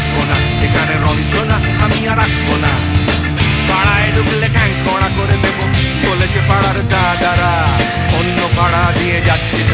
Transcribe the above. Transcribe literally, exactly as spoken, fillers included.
আসবো না, এখানে রঞ্জনা আমি আর আসবো না। পাড়ায় ঢুকলে ক্যাং কড়া করে দেবো বলেছে পাড়ার দাদারা, অন্য পাড়া দিয়ে যাচ্ছি